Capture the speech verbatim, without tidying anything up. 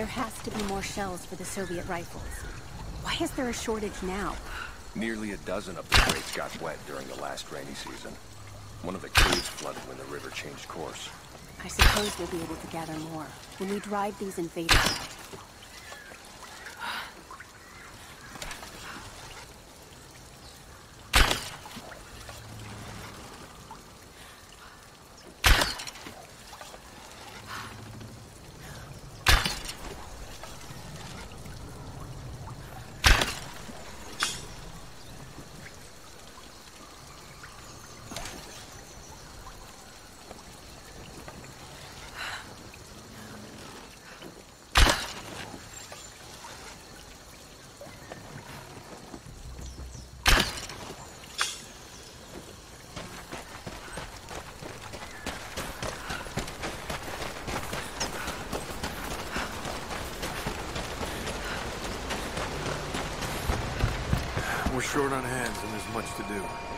There has to be more shells for the Soviet rifles. Why is there a shortage now? Nearly a dozen of the crates got wet during the last rainy season. One of the caves flooded when the river changed course. I suppose we'll be able to gather more when we drive these invaders out. We're short on hands and there's much to do.